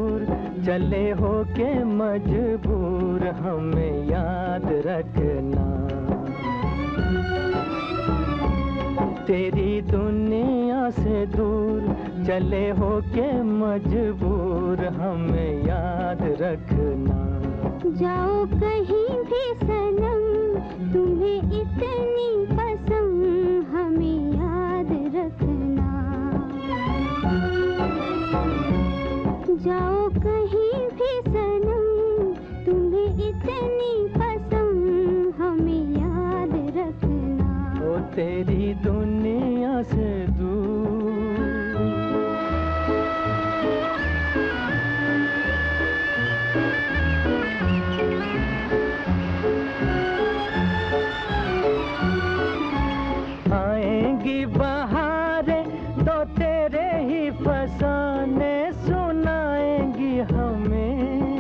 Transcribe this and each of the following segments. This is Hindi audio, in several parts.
दूर चले हो के मजबूर हमें याद रखना। तेरी दुनिया से दूर चले हो के मजबूर हमें याद रखना। जाओ कहीं भी सनम तुम्हें इतनी पसंद हमें याद रखना। जाओ कहीं भी सनम तुम्हें इतनी पसंद हमें याद रखना। ओ तेरी दुनिया से दूर। आएंगी बहारें तो तेरे ही फसाने सुनाएंगी हमें।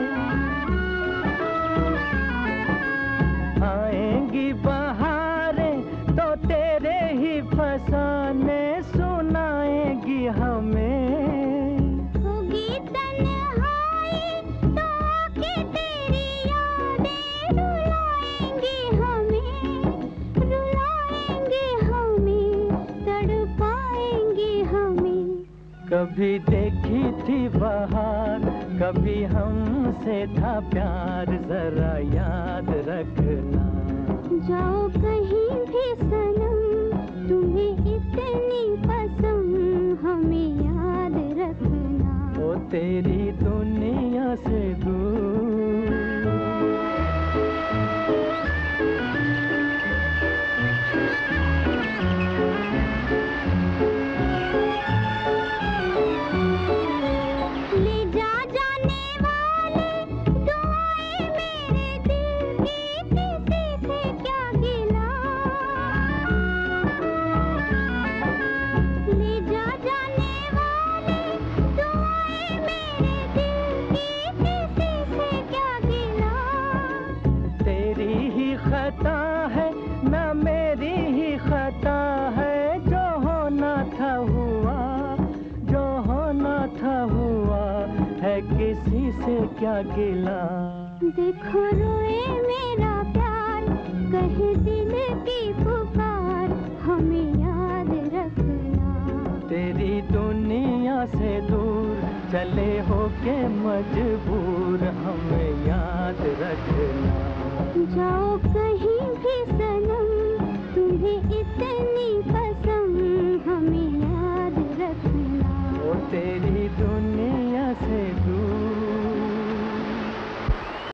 आएंगी बहारें तो तेरे ही फसाने सुनाएंगी हमें। होगी तन्हाई तो आके तेरी यादें रुलाएंगी हमें, रुलाएंगी हमें, तड़पाएंगी हमें। कभी देखी थी बहार कभी हमसे था प्यार जरा याद रखना। जाओ कहीं भी सनम तुम्हें इतनी पसंद हमें याद रखना। ओ तेरी दुनिया से दूर। ले जा जाने वाले दुआएं मेरे दिल की किसी से क्या गिला। ले जा जाने वाले दुआएं मेरे दिल की किसी से क्या गिला। तेरी ही खता है ना मेरी ही खता है, जो होना था हुआ, जो होना था हुआ है, किसी से क्या गिला। देखो रोए मेरा प्यार कहे दिल की पुकार हमें याद रखना। तेरी दुनिया से दूर चले हो के मजबूर हमें याद रखना। जाओ कहीं भी